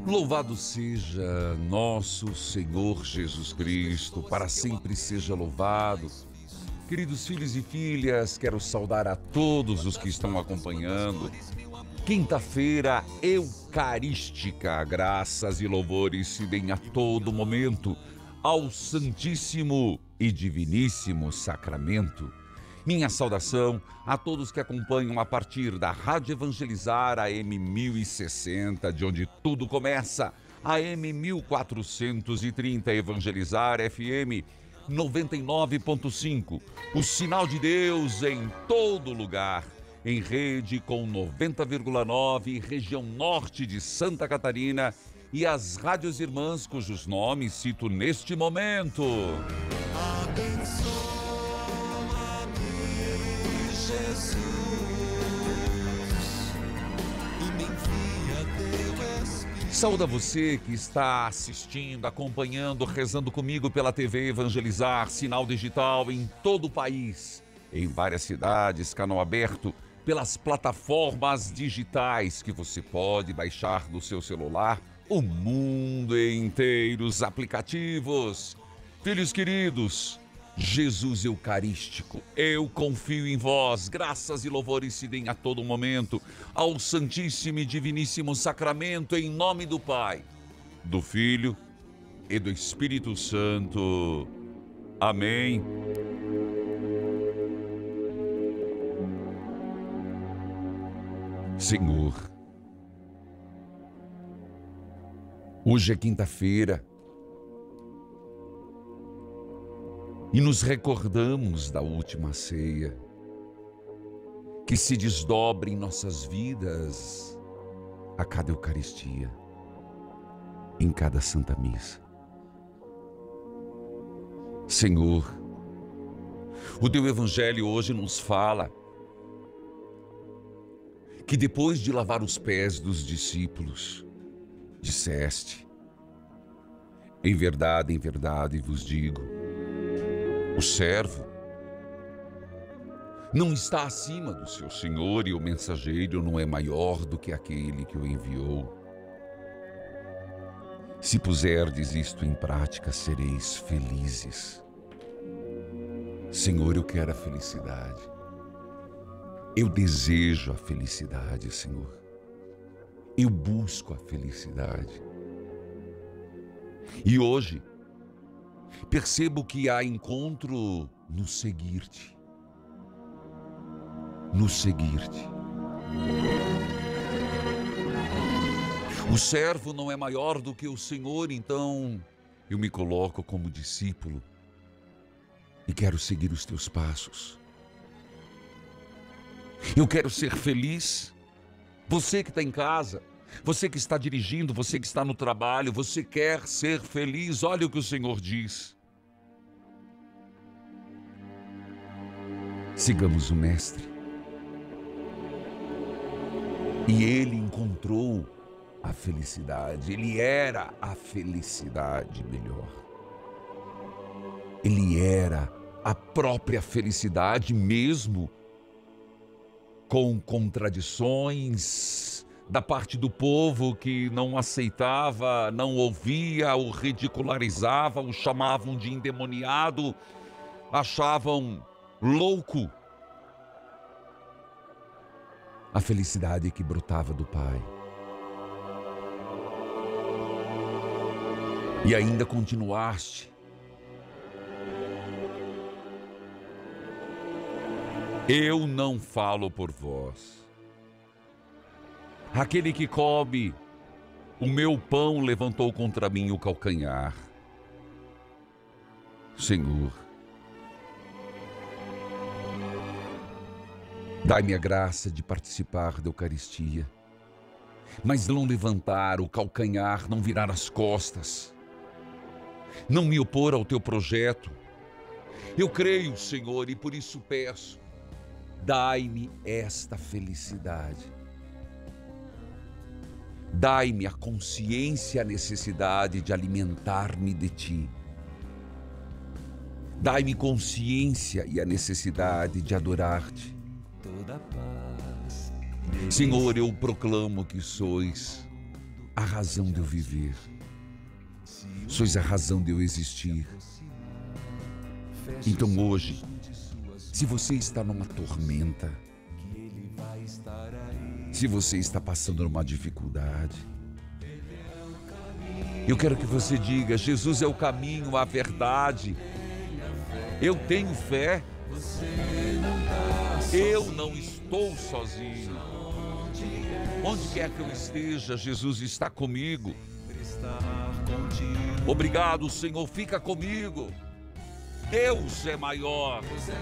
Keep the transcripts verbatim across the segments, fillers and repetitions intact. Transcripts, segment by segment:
Louvado seja nosso Senhor Jesus Cristo, para sempre seja louvado. Queridos filhos e filhas, quero saudar a todos os que estão acompanhando. Quinta-feira eucarística, graças e louvores se deem a todo momento ao Santíssimo e Diviníssimo Sacramento. Minha saudação a todos que acompanham a partir da Rádio Evangelizar A M mil e sessenta, de onde tudo começa, A M mil quatrocentos e trinta Evangelizar F M noventa e nove ponto cinco, o sinal de Deus em todo lugar, em rede com noventa vírgula nove, região norte de Santa Catarina, e as rádios irmãs cujos nomes cito neste momento. Abençoa-me, Jesus, e me envia teu Espírito. Saúda você que está assistindo, acompanhando, rezando comigo pela T V Evangelizar, sinal digital em todo o país, em várias cidades, canal aberto, pelas plataformas digitais que você pode baixar do seu celular, o mundo inteiro, os aplicativos. Filhos queridos, Jesus Eucarístico, eu confio em vós, graças e louvores se deem a todo momento ao Santíssimo e Diviníssimo Sacramento, em nome do Pai, do Filho e do Espírito Santo. Amém. Senhor, hoje é quinta-feira e nos recordamos da última ceia, que se desdobre em nossas vidas a cada Eucaristia, em cada Santa Missa. Senhor, o teu Evangelho hoje nos fala que depois de lavar os pés dos discípulos, disseste: em verdade, em verdade vos digo, o servo não está acima do seu senhor e o mensageiro não é maior do que aquele que o enviou. Se puserdes isto em prática, sereis felizes. Senhor, eu quero a felicidade. Eu desejo a felicidade, Senhor. Eu busco a felicidade. E hoje, percebo que há encontro no seguir-te. No seguir-te. O servo não é maior do que o Senhor, então eu me coloco como discípulo e quero seguir os teus passos. Eu quero ser feliz. Você que está em casa, você que está dirigindo, você que está no trabalho, você quer ser feliz. Olha o que o Senhor diz. Sigamos o Mestre. E ele encontrou a felicidade. Ele era a felicidade melhor. Ele era a própria felicidade mesmo, com contradições da parte do povo que não aceitava, não ouvia, o ridicularizava, o chamavam de endemoniado, achavam louco. A felicidade que brotava do Pai. E ainda continuaste. Eu não falo por vós. Aquele que come o meu pão levantou contra mim o calcanhar. Senhor, dai-me a graça de participar da Eucaristia, mas não levantar o calcanhar, não virar as costas, não me opor ao teu projeto. Eu creio, Senhor, e por isso peço, dai-me esta felicidade. Dai-me a consciência e a necessidade de alimentar-me de Ti. Dai-me consciência e a necessidade de adorar-te. Senhor, eu proclamo que sois a razão de eu viver. Sois a razão de eu existir. Então hoje, se você está numa tormenta, se você está passando numa dificuldade, eu quero que você diga: Jesus é o caminho, a verdade. Eu tenho fé. Eu não estou sozinho. Onde quer que eu esteja, Jesus está comigo. Obrigado, Senhor, fica comigo. Deus é maior.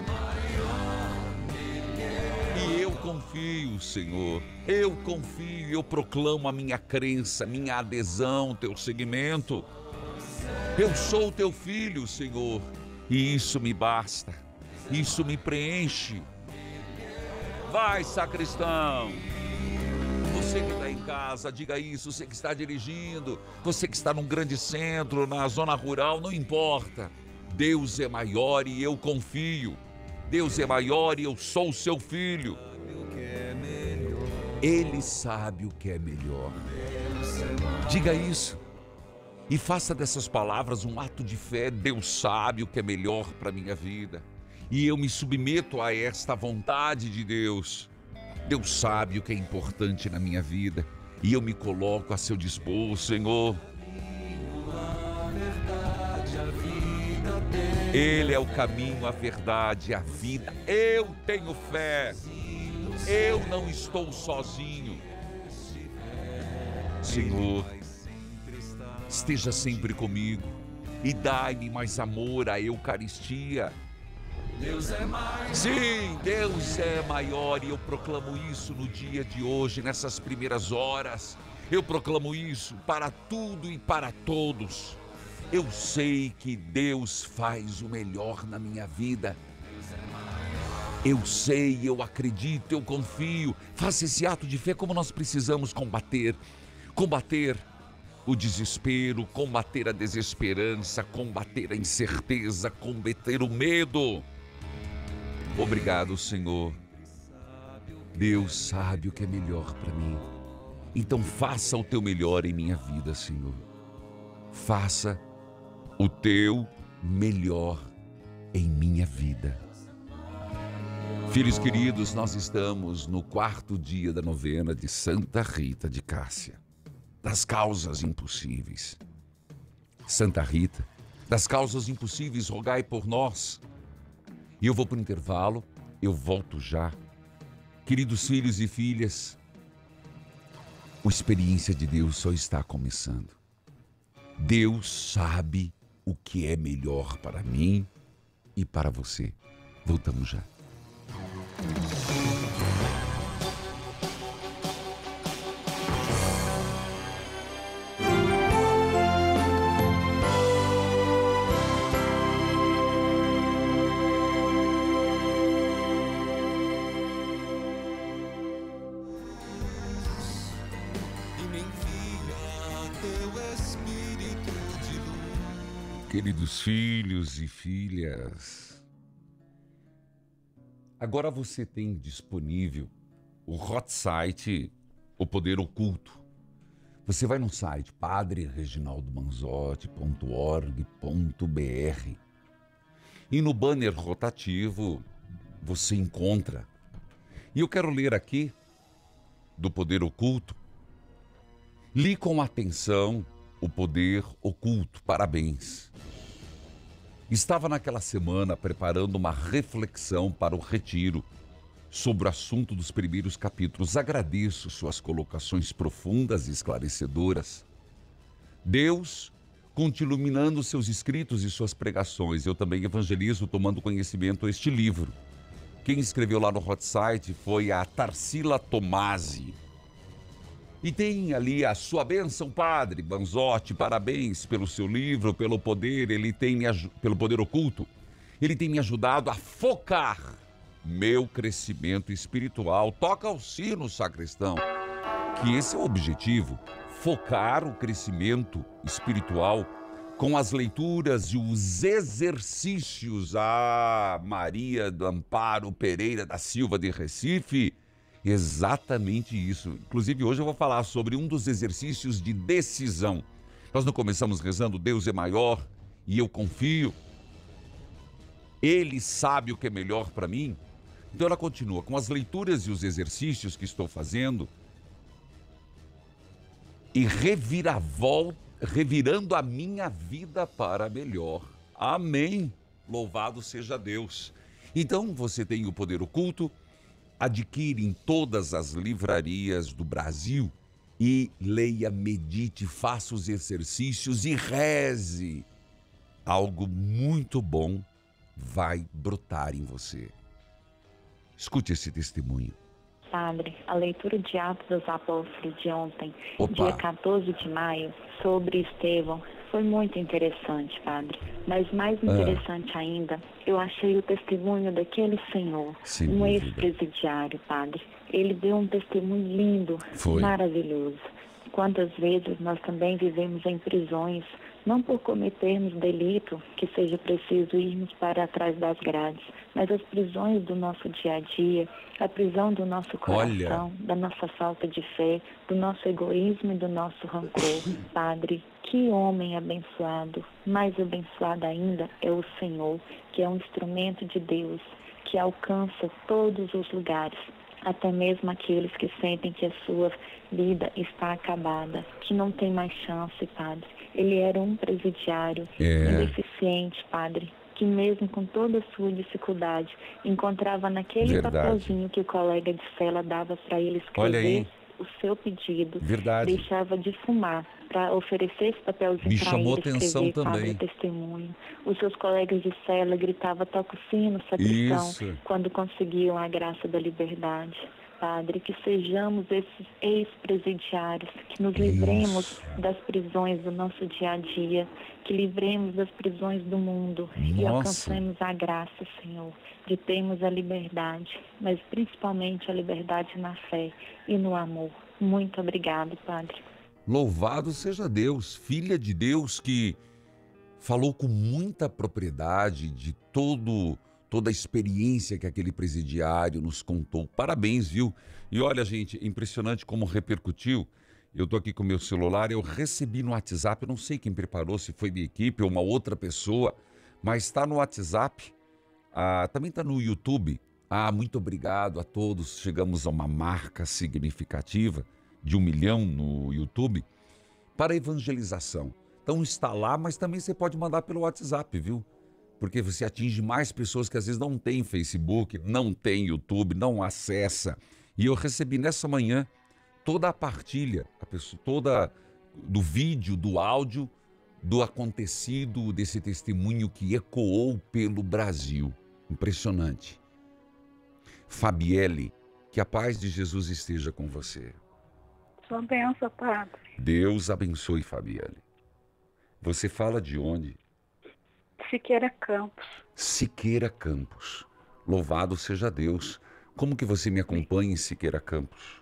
E eu confio, Senhor. Eu confio, eu proclamo a minha crença, minha adesão, teu seguimento. Eu sou teu filho, Senhor, e isso me basta. Isso me preenche. Vai, sacristão. Você que está em casa, diga isso. Você que está dirigindo, você que está num grande centro, na zona rural, não importa. Deus é maior e eu confio. Deus é maior e eu sou o seu filho. Ele sabe o que é melhor. Diga isso e faça dessas palavras um ato de fé. Deus sabe o que é melhor para a minha vida e eu me submeto a esta vontade de Deus. Deus sabe o que é importante na minha vida e eu me coloco a seu dispor, Senhor. Ele é o caminho, a verdade, a vida. Eu tenho fé. Eu não estou sozinho. Senhor, esteja sempre comigo e dai-me mais amor à Eucaristia. Deus é maior. Sim, Deus é maior e eu proclamo isso no dia de hoje, nessas primeiras horas. Eu proclamo isso para tudo e para todos. Eu sei que Deus faz o melhor na minha vida. Eu sei, eu acredito, eu confio. Faça esse ato de fé como nós precisamos combater. Combater o desespero, combater a desesperança, combater a incerteza, combater o medo. Obrigado, Senhor. Deus sabe o que é melhor para mim. Então faça o teu melhor em minha vida, Senhor. Faça o teu melhor em minha vida. Filhos queridos, nós estamos no quarto dia da novena de Santa Rita de Cássia, das causas impossíveis. Santa Rita, das causas impossíveis, rogai por nós. E eu vou para o intervalo, eu volto já. Queridos filhos e filhas, a experiência de Deus só está começando. Deus sabe o que é melhor para mim e para você. Voltamos já. Queridos filhos e filhas, agora você tem disponível o hot site O Poder Oculto. Você vai no site padre reginaldo manzotti ponto org ponto br e no banner rotativo você encontra. E eu quero ler aqui do Poder Oculto. Li com atenção O Poder Oculto. Parabéns. Estava naquela semana preparando uma reflexão para o retiro sobre o assunto dos primeiros capítulos. Agradeço suas colocações profundas e esclarecedoras. Deus continua iluminando seus escritos e suas pregações. Eu também evangelizo tomando conhecimento este livro. Quem escreveu lá no hot site foi a Tarsila Tomasi. E tem ali a sua bênção, Padre Manzotti, parabéns pelo seu livro, pelo poder, ele tem me, pelo poder oculto. Ele tem me ajudado a focar meu crescimento espiritual. Toca o sino, sacristão, que esse é o objetivo, focar o crescimento espiritual com as leituras e os exercícios. A Maria do Amparo Pereira da Silva de Recife Exatamente isso. Inclusive, hoje eu vou falar sobre um dos exercícios de decisão. Nós não começamos rezando, Deus é maior e eu confio. Ele sabe o que é melhor para mim. Então ela continua com as leituras e os exercícios que estou fazendo e reviravol, revirando a minha vida para melhor. Amém. Louvado seja Deus. Então você tem o Poder Oculto, adquire em todas as livrarias do Brasil e leia, medite, faça os exercícios e reze. Algo muito bom vai brotar em você. Escute esse testemunho. Padre, a leitura de Atos dos Apóstolos de ontem, Opa. dia quatorze de maio, sobre Estevão, foi muito interessante, Padre. Mas mais interessante ainda, eu achei o testemunho daquele senhor, Sem um dúvida. ex-presidiário, Padre. Ele deu um testemunho lindo, Foi. maravilhoso. Quantas vezes nós também vivemos em prisões, não por cometermos delito, que seja preciso irmos para trás das grades, mas as prisões do nosso dia a dia, a prisão do nosso coração, Olha. da nossa falta de fé, do nosso egoísmo e do nosso rancor. Padre, que homem abençoado, mais abençoado ainda é o Senhor, que é um instrumento de Deus, que alcança todos os lugares, até mesmo aqueles que sentem que a sua vida está acabada, que não tem mais chance, Padre. Ele era um presidiário, É. um deficiente, Padre, que mesmo com toda a sua dificuldade, encontrava naquele Verdade. papelzinho que o colega de cela dava para ele Olha aí. escrever o seu pedido, Verdade. deixava de fumar para oferecer esse papelzinho Me para chamou ele atenção escrever, também. Padre, testemunho. Os seus colegas de cela gritavam, toca o sino, sacristão, Isso. quando conseguiam a graça da liberdade. Padre, que sejamos esses ex-presidiários, que nos livremos Isso. das prisões do nosso dia a dia, que livremos das prisões do mundo e Nossa. alcancemos a graça, Senhor, de termos a liberdade, mas principalmente a liberdade na fé e no amor. Muito obrigado, Padre. Louvado seja Deus, filha de Deus que falou com muita propriedade de todo, toda a experiência que aquele presidiário nos contou. Parabéns, viu? E olha, gente, é impressionante como repercutiu. Eu tô aqui com o meu celular, eu recebi no WhatsApp, eu não sei quem preparou, se foi minha equipe ou uma outra pessoa, mas está no WhatsApp, ah, também está no YouTube. Ah, muito obrigado a todos, chegamos a uma marca significativa de um milhão no YouTube para evangelização. Então está lá, mas também você pode mandar pelo WhatsApp, viu? Porque você atinge mais pessoas que às vezes não tem Facebook, não tem YouTube, não acessa. E eu recebi nessa manhã toda a partilha, a pessoa, toda do vídeo, do áudio, do acontecido, desse testemunho que ecoou pelo Brasil. Impressionante. Fabielle, que a paz de Jesus esteja com você. Sua benção, Padre. Deus abençoe, Fabielle. Você fala de onde? Siqueira Campos. Siqueira Campos. Louvado seja Deus. Como que você me acompanha em Siqueira Campos?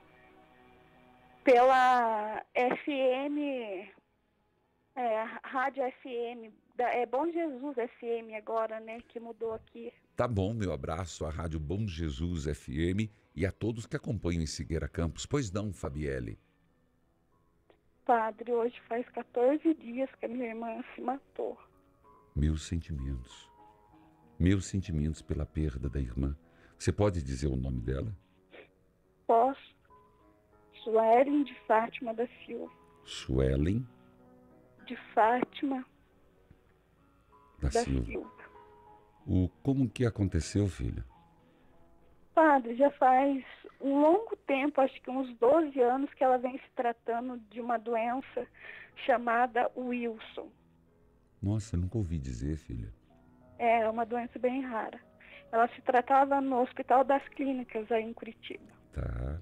Pela F M, é, Rádio F M, da- é Bom Jesus F M agora, né, que mudou aqui. Tá bom, meu abraço à Rádio Bom Jesus F M e a todos que acompanham em Siqueira Campos. Pois não, Fabielle? Padre, hoje faz quatorze dias que a minha irmã se matou. Meus sentimentos. Meus sentimentos pela perda da irmã. Você pode dizer o nome dela? Posso? Suelen de Fátima da Silva. Suelen De Fátima da da Silva. Silva. O, como que aconteceu, filha? Padre, já faz um longo tempo, acho que uns doze anos, que ela vem se tratando de uma doença chamada Wilson. Nossa, nunca ouvi dizer, filha. É uma doença bem rara. Ela se tratava no Hospital das Clínicas, aí em Curitiba. Tá.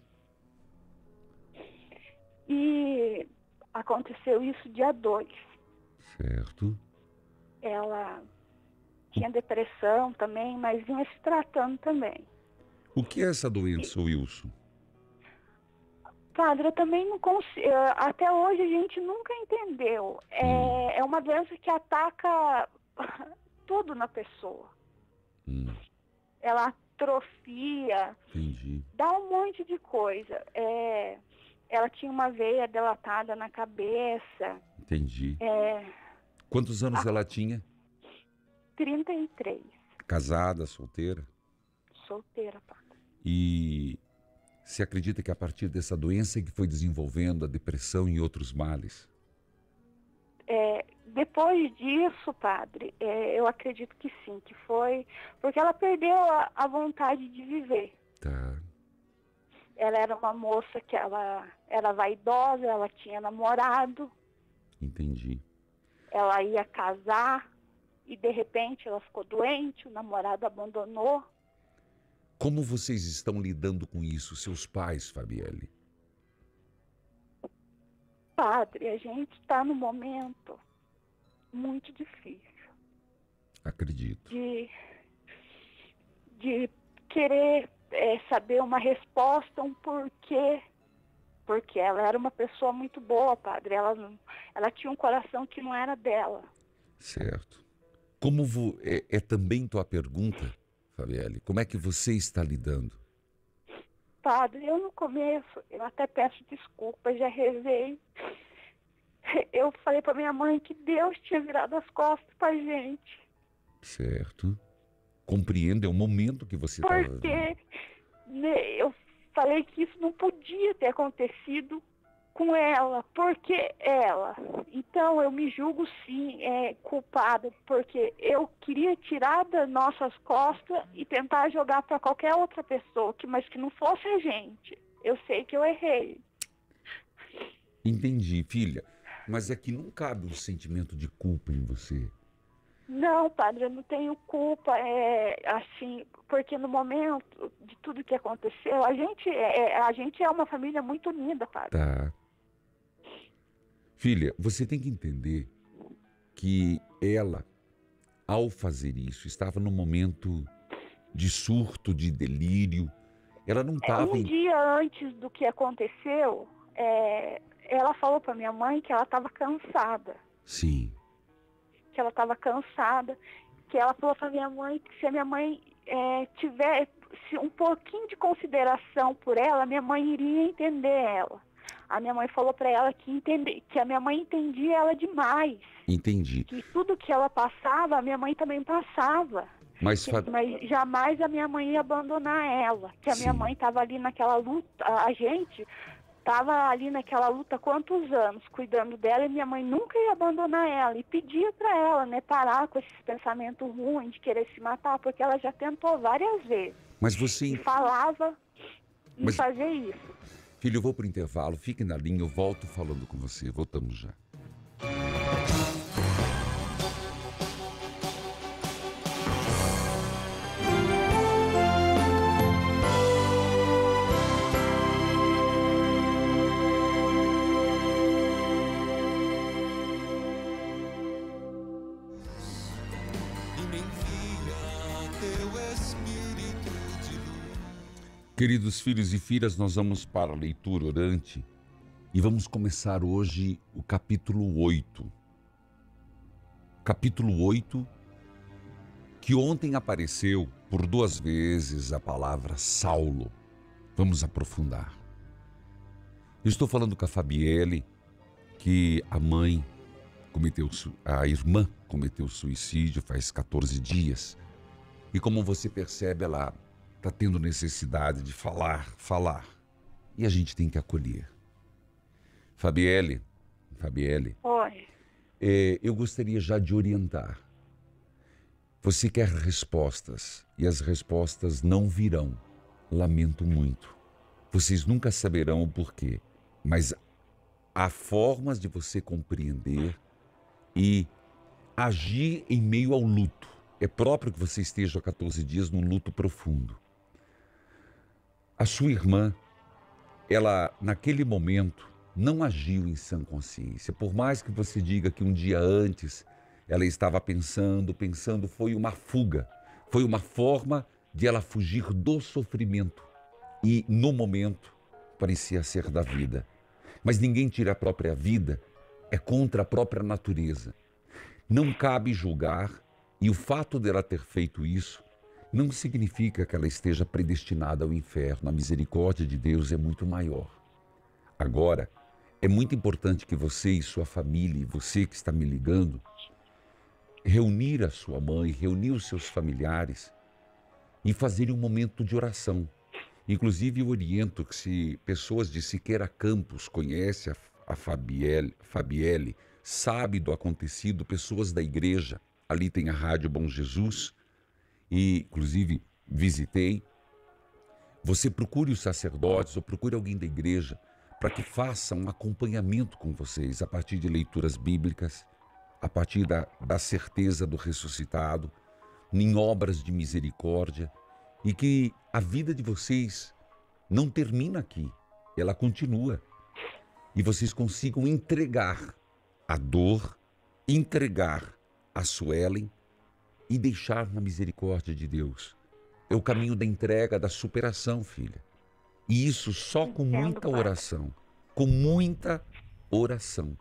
E aconteceu isso dia dois. Certo. Ela tinha depressão também, mas vinha se tratando também. O que é essa doença, Wilson? Padre, eu também não consigo. Até hoje a gente nunca entendeu. É, é uma doença que ataca tudo na pessoa. Hum. Ela distrofia, Entendi. dá um monte de coisa. É, ela tinha uma veia dilatada na cabeça. Entendi. É, Quantos anos Ah. ela tinha? trinta e três. Casada, solteira? Solteira, padre. E você acredita que a partir dessa doença que foi desenvolvendo a depressão e outros males? É, depois disso, padre, é, eu acredito que sim, que foi porque ela perdeu a, a vontade de viver. Tá. Ela era uma moça que ela era vaidosa, ela tinha namorado, Entendi. ela ia casar e de repente ela ficou doente, o namorado abandonou. Como vocês estão lidando com isso, seus pais, Fabielle? Padre, a gente está num momento muito difícil Acredito. de, de querer é, saber uma resposta, um porquê. Porque ela era uma pessoa muito boa, padre. Ela, não, ela tinha um coração que não era dela. Certo. Como vo... é, é também tua pergunta, Fabielle, como é que você está lidando? Padre, eu no começo, eu até peço desculpas, já rezei. Eu falei para minha mãe que Deus tinha virado as costas para a gente. Certo. Compreendo, é o momento que você está... Porque né, eu falei que isso não podia ter acontecido com ela, porque ela. Então eu me julgo sim é, culpada, porque eu queria tirar das nossas costas e tentar jogar para qualquer outra pessoa, que, mas que não fosse a gente. Eu sei que eu errei. Entendi, filha. Mas é que não cabe um sentimento de culpa em você. Não, padre, eu não tenho culpa, é, assim, porque no momento de tudo que aconteceu, a gente é, a gente é uma família muito unida, padre. Tá. Filha, você tem que entender que ela, ao fazer isso, estava num momento de surto, de delírio. Ela não É, estava um em... dia antes do que aconteceu, é, ela falou para minha mãe que ela estava cansada. Sim. Que ela estava cansada, que ela falou para minha mãe que se a minha mãe é, tivesse um pouquinho de consideração por ela, minha mãe iria entender ela. A minha mãe falou para ela que, entende, que a minha mãe entendia ela demais. Entendi. Que tudo que ela passava, a minha mãe também passava. Mas, Que, Fab... mas jamais a minha mãe ia abandonar ela. Que a Sim. minha mãe estava ali naquela luta, a gente estava ali naquela luta há quantos anos, cuidando dela, e minha mãe nunca ia abandonar ela. E pedia para ela, né, parar com esses pensamentos ruins de querer se matar, porque ela já tentou várias vezes. Mas você... E falava em Mas... fazer isso. Filho, eu vou pro intervalo, fique na linha, eu volto falando com você. Voltamos já. Queridos filhos e filhas, nós vamos para a leitura orante e vamos começar hoje o capítulo oito. Capítulo oito, que ontem apareceu por duas vezes a palavra Saulo. Vamos aprofundar. Eu estou falando com a Fabielle, que a mãe cometeu, a irmã cometeu suicídio faz quatorze dias. E como você percebe, ela está tendo necessidade de falar, falar. E a gente tem que acolher. Fabielle, Fabielle, Oi. é, eu gostaria já de orientar. Você quer respostas e as respostas não virão. Lamento muito. Vocês nunca saberão o porquê, mas há formas de você compreender e agir em meio ao luto. É próprio que você esteja há quatorze dias num luto profundo. A sua irmã, ela naquele momento não agiu em sã consciência. Por mais que você diga que um dia antes ela estava pensando, pensando, foi uma fuga. Foi uma forma de ela fugir do sofrimento. E no momento parecia ser da vida. Mas ninguém tira a própria vida, é contra a própria natureza. Não cabe julgar, e o fato dela ter feito isso não significa que ela esteja predestinada ao inferno. A misericórdia de Deus é muito maior. Agora, é muito importante que você e sua família, e você que está me ligando, reunir a sua mãe, reunir os seus familiares e fazer um momento de oração. Inclusive, eu oriento que se pessoas de Siqueira Campos conhecem a, a Fabielle, Fabielle, sabe do acontecido, pessoas da igreja, ali tem a Rádio Bom Jesus, e inclusive visitei, você procure os sacerdotes ou procure alguém da igreja para que faça um acompanhamento com vocês a partir de leituras bíblicas, a partir da, da certeza do ressuscitado, em obras de misericórdia, e que a vida de vocês não termina aqui, ela continua. E vocês consigam entregar a dor, entregar a Suelen e deixar na misericórdia de Deus. É o caminho da entrega, da superação, filha. E isso só com muita oração, com muita oração.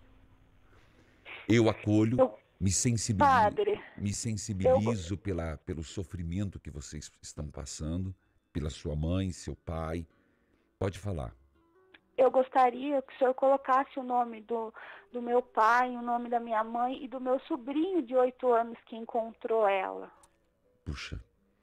Eu acolho, Eu, me sensibilizo, padre, me sensibilizo pela, pelo sofrimento que vocês estão passando, pela sua mãe, seu pai. Pode falar. eu gostaria que o senhor colocasse o nome do, do meu pai, o nome da minha mãe e do meu sobrinho de oito anos que encontrou ela. Puxa,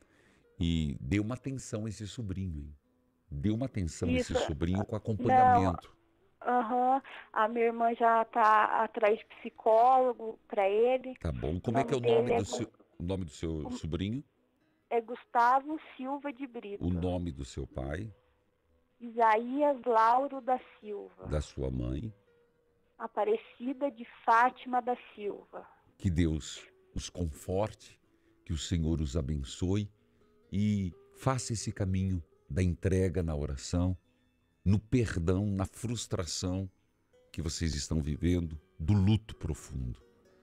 e dê uma atenção a esse sobrinho, hein? Dê uma atenção a Isso. esse sobrinho com acompanhamento. Aham, a minha irmã já está atrás de psicólogo para ele. Tá bom. Como O é que é o nome nome dele do é seu, o nome do seu sobrinho? É Gustavo Silva de Brito. O nome do seu pai? Isaías Lauro da Silva. Da sua mãe? Aparecida de Fátima da Silva. Que Deus os conforte, que o Senhor os abençoe e faça esse caminho da entrega na oração, no perdão, na frustração que vocês estão vivendo, do luto profundo.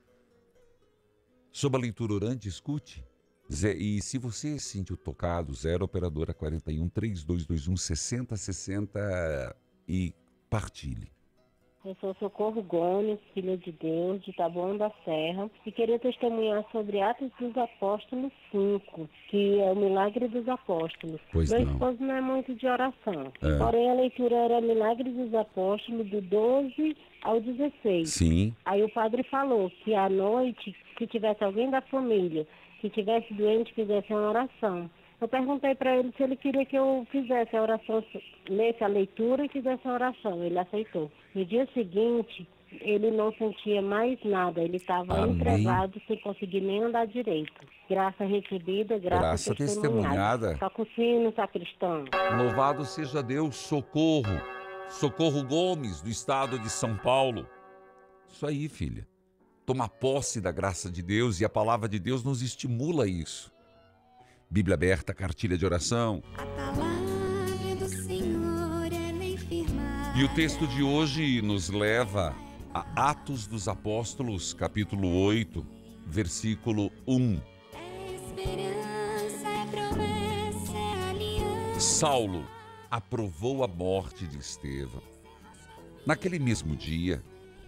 Sob a leitura orante, escute. Zé, e se você se sentiu tocado, zero operadora quarenta e um, três dois dois um, sessenta sessenta e partilhe. Eu sou Socorro Gomes, filha de Deus, de Taboão da Serra, e queria testemunhar sobre Atos dos Apóstolos cinco, que é o milagre dos apóstolos. Pois Meu não. esposo não é muito de oração, É. porém a leitura era Milagre dos Apóstolos do doze ao dezesseis. Sim, Aí o padre falou que à noite, se tivesse alguém da família que tivesse doente, fizesse uma oração. Eu perguntei para ele se ele queria que eu fizesse a oração, lesse a leitura e fizesse a oração. Ele aceitou. No dia seguinte, ele não sentia mais nada. Ele estava Amém. entrevado, sem conseguir nem andar direito. Graça recebida, graça, Graça testemunhada. testemunhada. Toca o sino, sacristão. louvado seja Deus. Socorro, Socorro Gomes, do estado de São Paulo. Isso aí, filha. Toma posse da graça de Deus e a palavra de Deus nos estimula a isso. Bíblia aberta, cartilha de oração. A palavra do Senhor ela é firmada. E o texto de hoje nos leva a Atos dos Apóstolos, capítulo oito, versículo um. É esperança, é promessa, é aliança. Saulo aprovou a morte de Estevão. Naquele mesmo dia,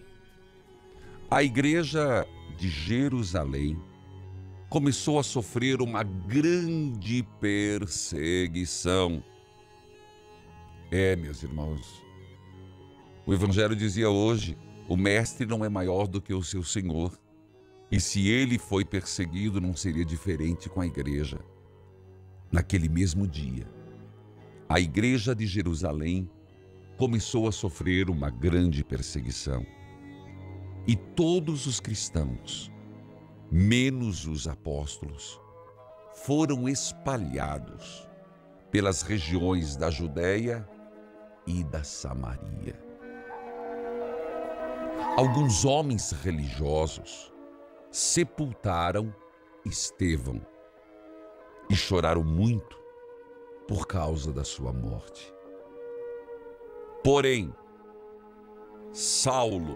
a igreja de Jerusalém começou a sofrer uma grande perseguição. É, meus irmãos, o Evangelho dizia hoje, o mestre não é maior do que o seu Senhor. E se ele foi perseguido, não seria diferente com a igreja. Naquele mesmo dia, a igreja de Jerusalém começou a sofrer uma grande perseguição. E todos os cristãos, menos os apóstolos, foram espalhados pelas regiões da Judéia e da Samaria. Alguns homens religiosos sepultaram Estevão e choraram muito por causa da sua morte. Porém, Saulo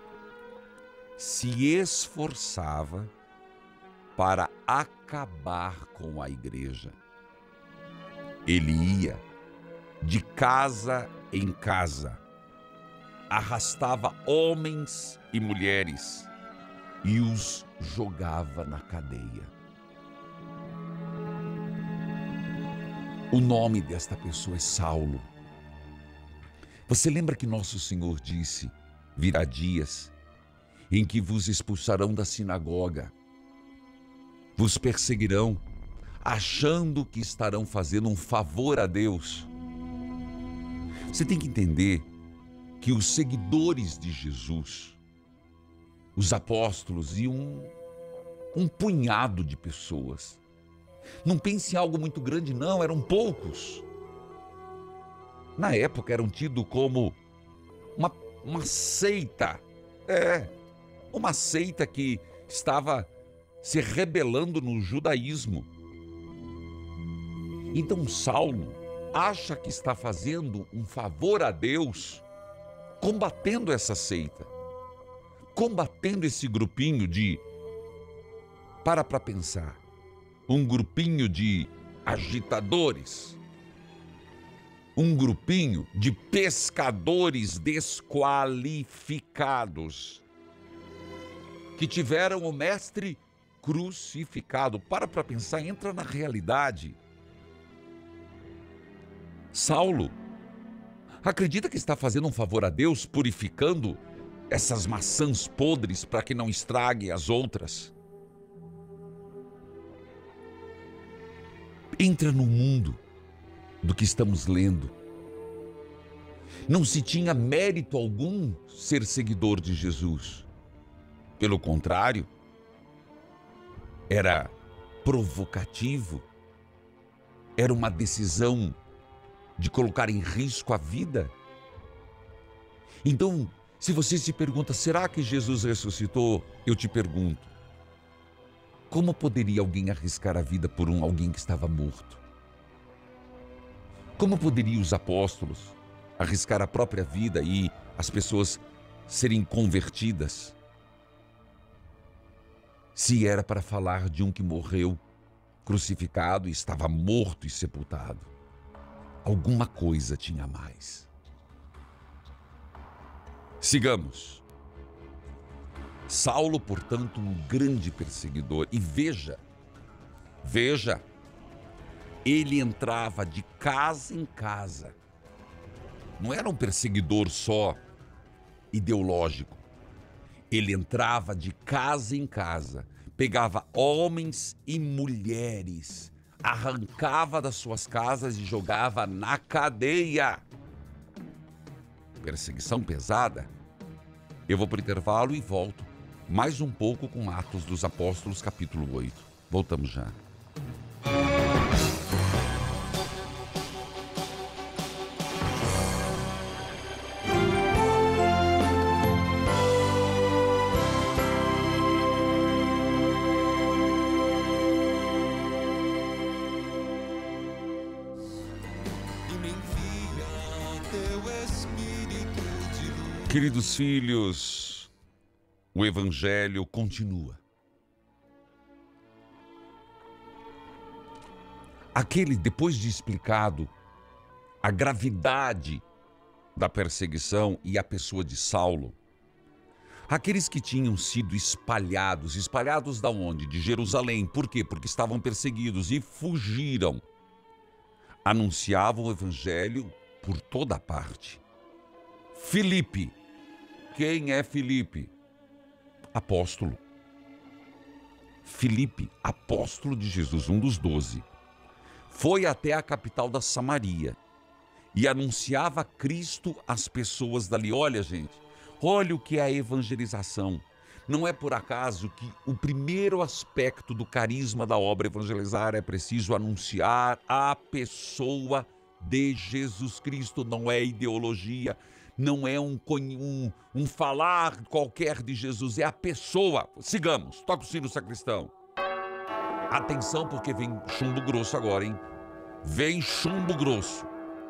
se esforçava para acabar com a igreja. Ele ia de casa em casa, arrastava homens e mulheres e os jogava na cadeia. O nome desta pessoa é Saulo. Você lembra que nosso Senhor disse: virá dias em que vos expulsarão da sinagoga, vos perseguirão, achando que estarão fazendo um favor a Deus. Você tem que entender que os seguidores de Jesus, os apóstolos e um, um punhado de pessoas, não pense em algo muito grande, não, eram poucos. Na época eram tidos como uma, uma seita, é, uma seita que estava se rebelando no judaísmo. Então Saulo acha que está fazendo um favor a Deus, combatendo essa seita, combatendo esse grupinho de, para para pensar, um grupinho de agitadores, um grupinho de pescadores desqualificados, que tiveram o mestre crucificado. Para para pensar, entra na realidade. Saulo acredita que está fazendo um favor a Deus, purificando essas maçãs podres para que não estrague as outras. Entra no mundo do que estamos lendo. Não se tinha mérito algum ser seguidor de Jesus. Pelo contrário, era provocativo, era uma decisão de colocar em risco a vida. Então, se você se pergunta, será que Jesus ressuscitou? Eu te pergunto, como poderia alguém arriscar a vida por um alguém que estava morto? Como poderiam os apóstolos arriscar a própria vida e as pessoas serem convertidas? Se era para falar de um que morreu crucificado e estava morto e sepultado. Alguma coisa tinha mais. Sigamos. Saulo, portanto, um grande perseguidor. E veja, veja, ele entrava de casa em casa. Não era um perseguidor só ideológico. Ele entrava de casa em casa, pegava homens e mulheres, arrancava das suas casas e jogava na cadeia. Perseguição pesada. Eu vou para o intervalo e volto mais um pouco com Atos dos Apóstolos, capítulo oito. Voltamos já. Queridos filhos, o Evangelho continua. Aquele, depois de explicado a gravidade da perseguição e a pessoa de Saulo, aqueles que tinham sido espalhados, espalhados da onde? De Jerusalém. Por quê? Porque estavam perseguidos e fugiram. Anunciavam o Evangelho por toda parte. Filipe. Quem é Filipe? Apóstolo. Filipe, apóstolo de Jesus, um dos doze, foi até a capital da Samaria e anunciava Cristo às pessoas dali. Olha, gente, olha o que é a evangelização. Não é por acaso que o primeiro aspecto do carisma da obra evangelizar é preciso anunciar a pessoa de Jesus Cristo, não é ideologia. Não é um, um, um falar qualquer de Jesus, é a pessoa. Sigamos, toca o sino, sacristão. Atenção, porque vem chumbo grosso agora, hein? Vem chumbo grosso.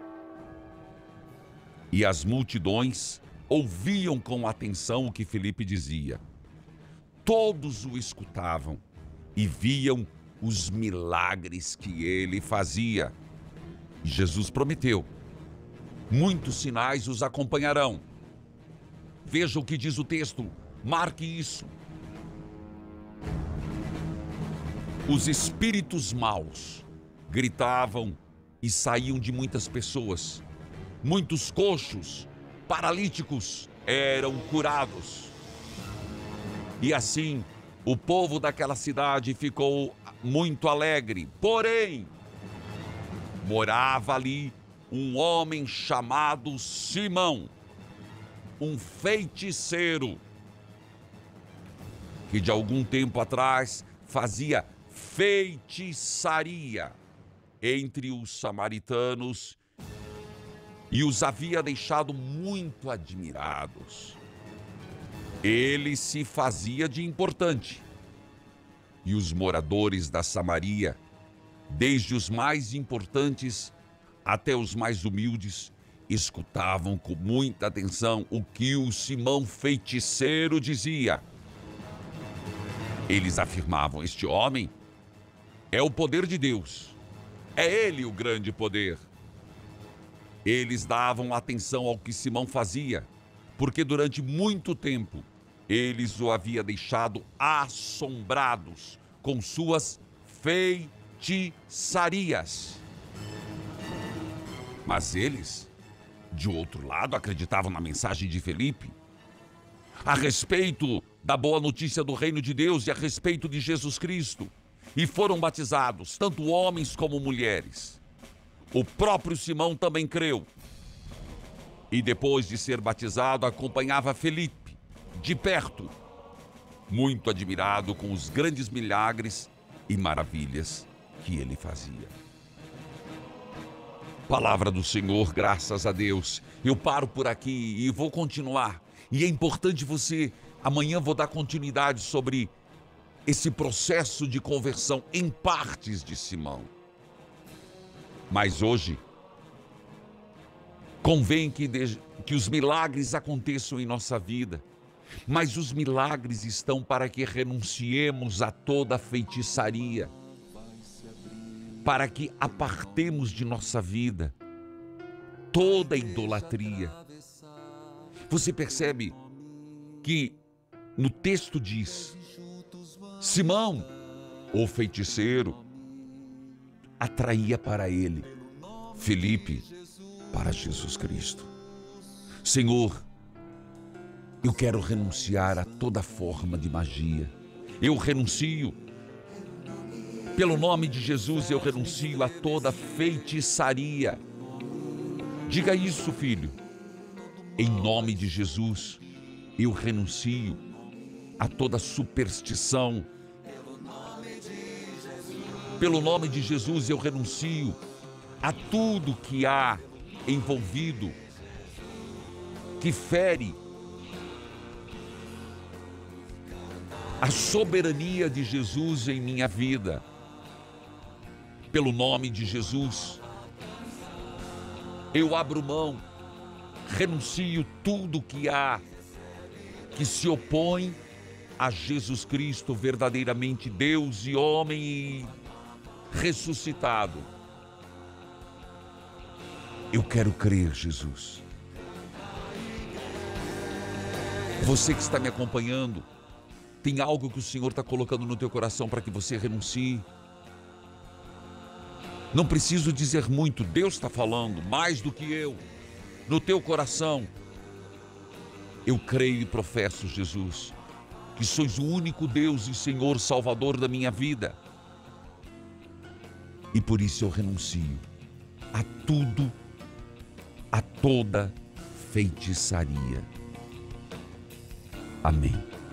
E as multidões ouviam com atenção o que Filipe dizia. Todos o escutavam e viam os milagres que ele fazia. E Jesus prometeu: muitos sinais os acompanharão. Veja o que diz o texto, marque isso. Os espíritos maus gritavam e saíam de muitas pessoas. Muitos coxos, paralíticos eram curados. E assim, o povo daquela cidade ficou muito alegre. Porém, morava ali um homem chamado Simão, um feiticeiro, que de algum tempo atrás fazia feitiçaria entre os samaritanos e os havia deixado muito admirados. Ele se fazia de importante e os moradores da Samaria, desde os mais importantes até os mais humildes, escutavam com muita atenção o que o Simão feiticeiro dizia. Eles afirmavam: este homem é o poder de Deus, é ele o grande poder. Eles davam atenção ao que Simão fazia, porque durante muito tempo eles o haviam deixado assombrados com suas feitiçarias. Mas eles, de outro lado, acreditavam na mensagem de Felipe a respeito da boa notícia do reino de Deus e a respeito de Jesus Cristo, e foram batizados, tanto homens como mulheres. O próprio Simão também creu, e depois de ser batizado, acompanhava Felipe de perto, muito admirado com os grandes milagres e maravilhas que ele fazia. Palavra do Senhor, graças a Deus. Eu paro por aqui e vou continuar. E é importante você, amanhã vou dar continuidade sobre esse processo de conversão em partes de Simão. Mas hoje, convém que, de, que os milagres aconteçam em nossa vida. Mas os milagres estão para que renunciemos a toda feitiçaria, para que apartemos de nossa vida toda idolatria. Você percebe que no texto diz: Simão, o feiticeiro, atraía para ele Felipe para Jesus Cristo. Senhor, eu quero renunciar a toda forma de magia. Eu renuncio. Pelo nome de Jesus, eu renuncio a toda feitiçaria. Diga isso, filho. Em nome de Jesus, eu renuncio a toda superstição. Pelo nome de Jesus, eu renuncio a tudo que há envolvido, que fere a soberania de Jesus em minha vida. Pelo nome de Jesus, eu abro mão, renuncio tudo que há que se opõe a Jesus Cristo, verdadeiramente Deus e homem e ressuscitado. Eu quero crer, Jesus. Você que está me acompanhando, tem algo que o Senhor está colocando no teu coração para que você renuncie. Não preciso dizer muito, Deus está falando mais do que eu, no teu coração. Eu creio e professo, Jesus, que sois o único Deus e Senhor Salvador da minha vida. E por isso eu renuncio a tudo, a toda feitiçaria. Amém.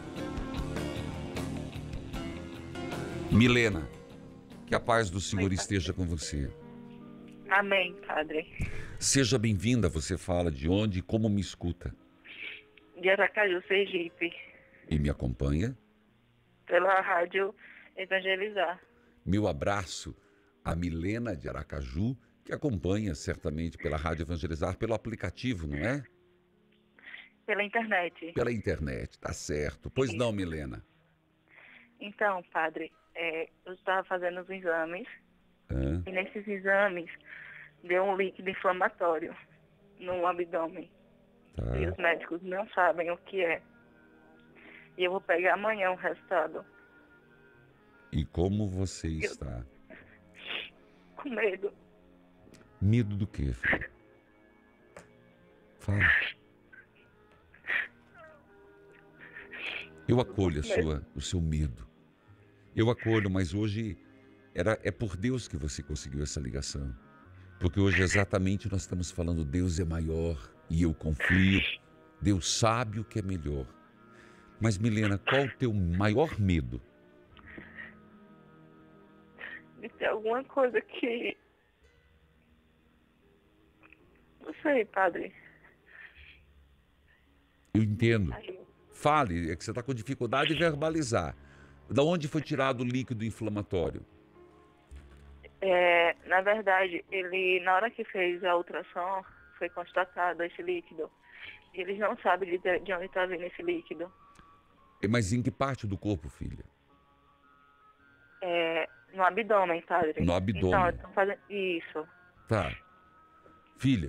Milena, que a paz do Senhor esteja com você. Amém, Padre. Seja bem-vinda. Você fala de onde e como me escuta? De Aracaju, Sergipe. E me acompanha? Pela Rádio Evangelizar. Meu abraço a Milena de Aracaju, que acompanha certamente pela Rádio Evangelizar, pelo aplicativo, não é? Pela internet. Pela internet, tá certo. Pois não, Milena? Então, Padre, é, eu estava fazendo os exames, Hã? e nesses exames deu um líquido inflamatório no abdômen. Tá. E os médicos não sabem o que é. E eu vou pegar amanhã o resultado. E como você Eu- está? Com medo. Medo do quê, filho? Fala. Eu acolho a sua, o seu medo. Eu acolho, mas hoje era, é por Deus que você conseguiu essa ligação. Porque hoje exatamente nós estamos falando, Deus é maior e eu confio. Deus sabe o que é melhor. Mas, Milena, qual o teu maior medo? De ter alguma coisa que... Não sei, padre. Eu entendo. Aí, Fale, é que você está com dificuldade de verbalizar. Da onde foi tirado o líquido inflamatório? É, na verdade, ele, na hora que fez a ultrassom, foi constatado esse líquido. E eles não sabem de, de onde está vindo esse líquido. Mas em que parte do corpo, filha? É, no abdômen, padre. No abdômen. Então, eu tô fazendo isso. Tá. Filha,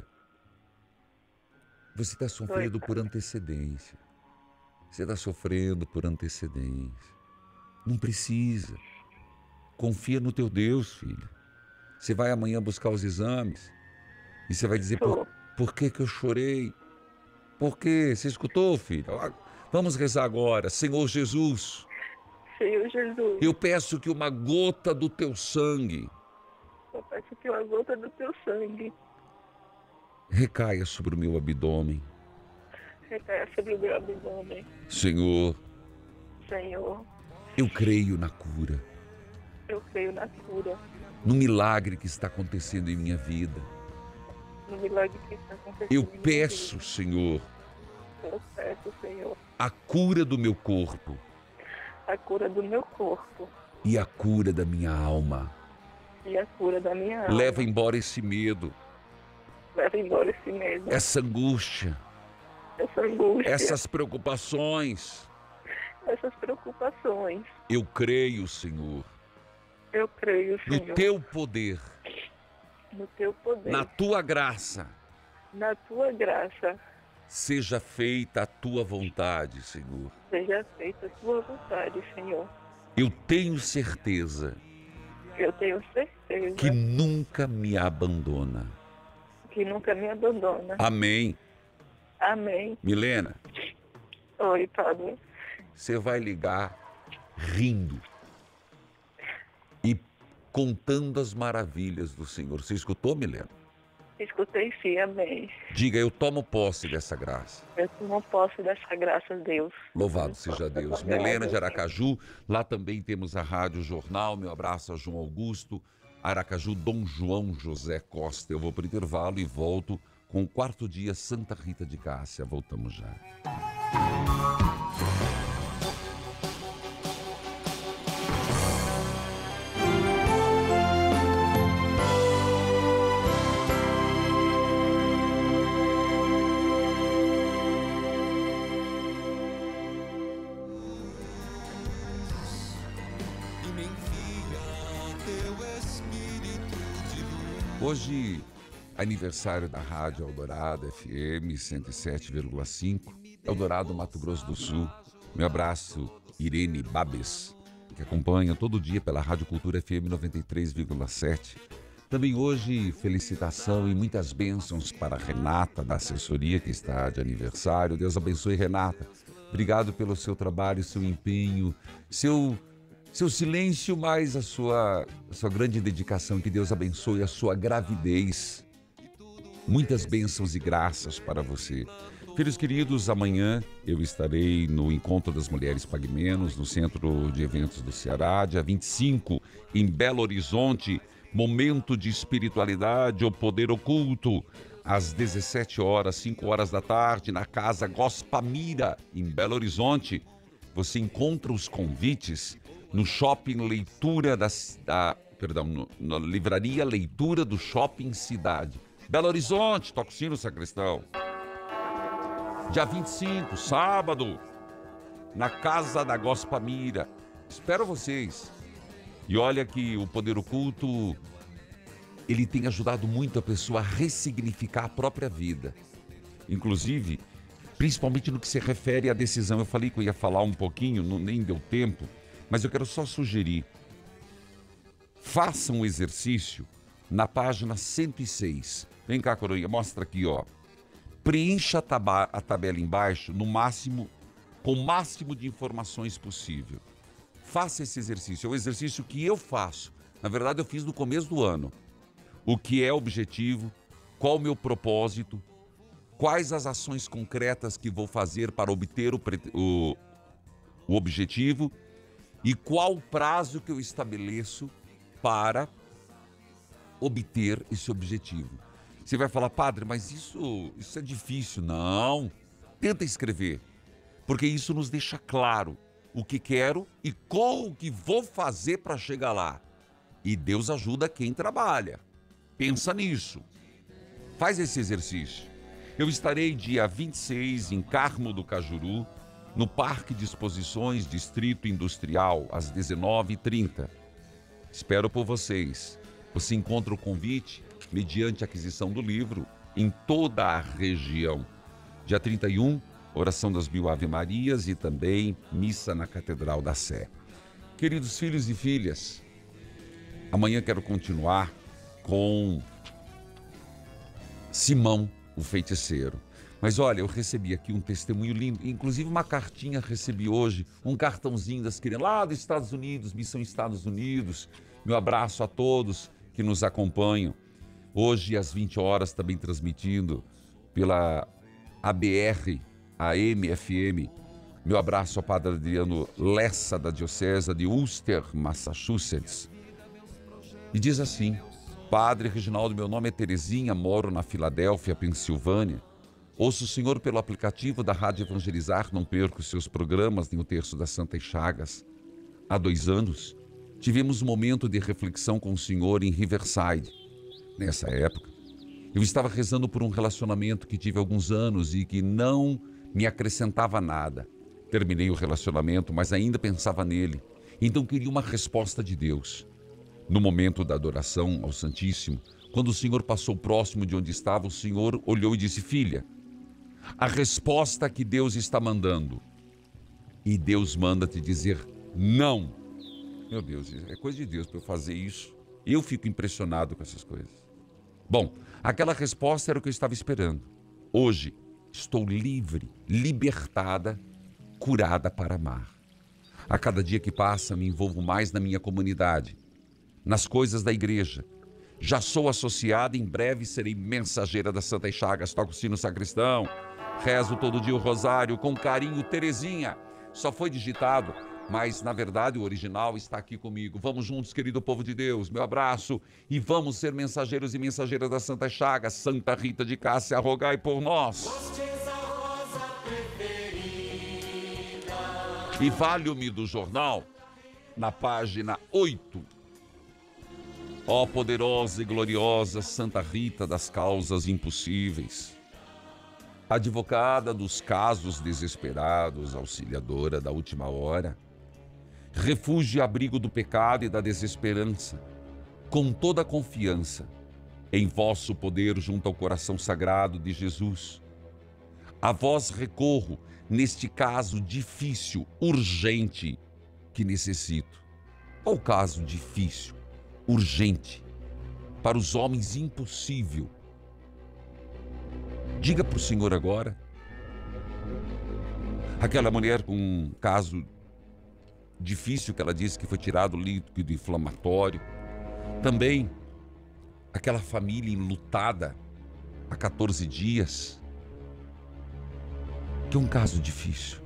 você está sofrendo Oi, por antecedência. Você está sofrendo por antecedência. Não precisa. Confia no teu Deus, filha. Você vai amanhã buscar os exames e você vai dizer, por, por que que eu chorei? Por quê? Você escutou, filha? Vamos rezar agora. Senhor Jesus, Senhor Jesus, eu peço que uma gota do teu sangue eu peço que uma gota do teu sangue recaia sobre o meu abdômen. recaia sobre o meu abdômen. Senhor, Senhor, eu creio na cura, eu creio na cura, no milagre que está acontecendo em minha vida. no milagre que está acontecendo. Eu em minha peço, vida. Senhor, Eu peço, Senhor, a cura do meu corpo a cura do meu corpo e a cura da minha alma. e a cura da minha alma. Leva embora esse medo, Leva embora esse medo, essa angústia, essa angústia, essas preocupações. essas preocupações. Eu creio, Senhor, Eu creio, no Senhor, teu poder, no teu poder, na tua graça. na tua graça. Seja feita a tua vontade, Senhor. Seja feita a tua vontade, Senhor. Eu tenho certeza Eu tenho certeza que nunca me abandona. que nunca me abandona. Amém. Amém. Milena, Oi, Padre. você vai ligar rindo e contando as maravilhas do Senhor. Você escutou, Milena? Escutei sim, amém. Diga, eu tomo posse dessa graça. Eu tomo posse dessa graça a Deus. Louvado seja Deus. Milena de Aracaju, lá também temos a Rádio Jornal. Meu abraço a João Augusto. Aracaju, Dom João José Costa. Eu vou para o intervalo e volto com o quarto dia Santa Rita de Cássia. Voltamos já. Hoje, aniversário da Rádio Eldorado F M cento e sete vírgula cinco, Eldorado, Mato Grosso do Sul. Meu abraço, Irene Babes, que acompanha todo dia pela Rádio Cultura F M noventa e três vírgula sete. Também hoje, felicitação e muitas bênçãos para Renata, da assessoria, que está de aniversário. Deus abençoe, Renata. Obrigado pelo seu trabalho, seu empenho, seu... seu silêncio, mais a sua, a sua grande dedicação. Que Deus abençoe a sua gravidez. Muitas bênçãos e graças para você. Filhos queridos, amanhã eu estarei no Encontro das Mulheres Pague Menos, no Centro de Eventos do Ceará, dia vinte e cinco, em Belo Horizonte, momento de espiritualidade, o poder oculto, às dezessete horas, cinco horas da tarde, na Casa Gospamira, em Belo Horizonte. Você encontra os convites no Shopping Leitura da, da perdão, no, na Livraria Leitura do Shopping Cidade. Belo Horizonte, toca o sino, sacristão. Dia vinte e cinco, sábado, na Casa da Gospamira. Espero vocês. E olha que o poder oculto, ele tem ajudado muito a pessoa a ressignificar a própria vida. Inclusive, principalmente no que se refere à decisão. Eu falei que eu ia falar um pouquinho, não, nem deu tempo. Mas eu quero só sugerir, façam um exercício na página cento e seis. Vem cá, coroinha, mostra aqui, ó. Preencha a, taba- a tabela embaixo no máximo, com o máximo de informações possível. Faça esse exercício. É o exercício que eu faço. Na verdade, eu fiz no começo do ano. O que é o objetivo? Qual o meu propósito? Quais as ações concretas que vou fazer para obter o, pre- o, o objetivo? E qual o prazo que eu estabeleço para obter esse objetivo? Você vai falar, padre, mas isso, isso é difícil. Não, tenta escrever, porque isso nos deixa claro o que quero e como que vou fazer para chegar lá. E Deus ajuda quem trabalha. Pensa nisso. Faz esse exercício. Eu estarei dia vinte e seis em Carmo do Cajuru, no Parque de Exposições Distrito Industrial, às dezenove e trinta. Espero por vocês. Você encontra o convite, mediante a aquisição do livro, em toda a região. Dia trinta e um, oração das mil Ave-Marias e também missa na Catedral da Sé. Queridos filhos e filhas, amanhã quero continuar com Simão, o feiticeiro. Mas olha, eu recebi aqui um testemunho lindo, inclusive uma cartinha recebi hoje, um cartãozinho das crianças lá dos Estados Unidos, Missão Estados Unidos. Meu abraço a todos que nos acompanham. Hoje às vinte horas também transmitindo pela A B R, a M F M. Meu abraço ao Padre Adriano Lessa, da Diocese de Worcester, Massachusetts. E diz assim: Padre Reginaldo, meu nome é Terezinha, moro na Filadélfia, Pensilvânia. Ouço o senhor pelo aplicativo da Rádio Evangelizar, não perco os seus programas nem o Terço das Santas Chagas. Há dois anos, tivemos um momento de reflexão com o senhor em Riverside. Nessa época, eu estava rezando por um relacionamento que tive há alguns anos e que não me acrescentava nada. Terminei o relacionamento, mas ainda pensava nele. Então queria uma resposta de Deus. No momento da adoração ao Santíssimo, quando o senhor passou próximo de onde estava, o senhor olhou e disse: filha, a resposta que Deus está mandando. E Deus manda te dizer não. Meu Deus, é coisa de Deus para eu fazer isso. Eu fico impressionado com essas coisas. Bom, aquela resposta era o que eu estava esperando. Hoje, estou livre, libertada, curada para amar. A cada dia que passa, me envolvo mais na minha comunidade, nas coisas da igreja. Já sou associada, em breve serei mensageira das Santas Chagas, toco o sino sacristão, rezo todo dia o rosário, com carinho, Terezinha. Só foi digitado, mas na verdade o original está aqui comigo. Vamos juntos, querido povo de Deus, meu abraço, e vamos ser mensageiros e mensageiras das Santas Chagas. Santa Rita de Cássia, rogai por nós. E valho-me do jornal, na página oito. Ó poderosa e gloriosa Santa Rita das causas impossíveis, advogada dos casos desesperados, auxiliadora da última hora, refúgio e abrigo do pecado e da desesperança, com toda a confiança em vosso poder junto ao coração sagrado de Jesus. A vós recorro neste caso difícil, urgente, que necessito. Qual caso difícil, urgente, para os homens impossível? Diga para o Senhor agora. Aquela mulher com um caso difícil que ela disse que foi tirado líquido inflamatório. Também aquela família enlutada há quatorze dias. Que é um caso difícil.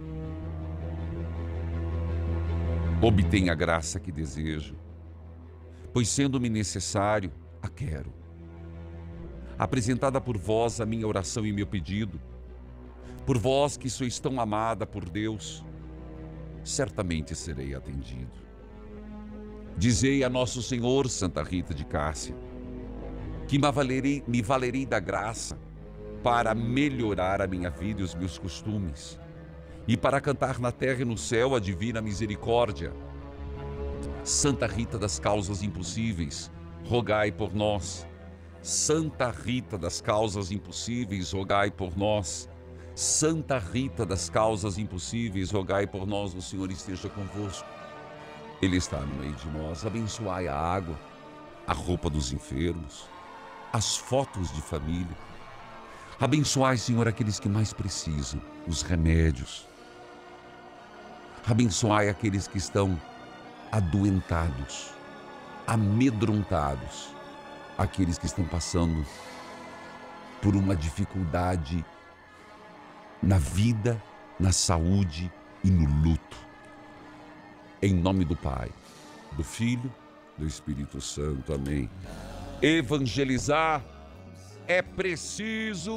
Obtenha a graça que desejo, pois sendo-me necessário, a quero. Apresentada por vós a minha oração e meu pedido, por vós que sois tão amada por Deus, certamente serei atendido. Dizei a nosso Senhor, Santa Rita de Cássia, que me valerei, me valerei da graça para melhorar a minha vida e os meus costumes, e para cantar na terra e no céu a divina misericórdia. Santa Rita das causas impossíveis, rogai por nós. Santa Rita das causas impossíveis, rogai por nós. Santa Rita das causas impossíveis, rogai por nós. O Senhor esteja convosco. Ele está no meio de nós. Abençoai a água, a roupa dos enfermos, as fotos de família. Abençoai, Senhor, aqueles que mais precisam, os remédios. Abençoai aqueles que estão adoentados, amedrontados, aqueles que estão passando por uma dificuldade na vida, na saúde e no luto. Em nome do Pai, do Filho, do Espírito Santo. Amém. Evangelizar é preciso.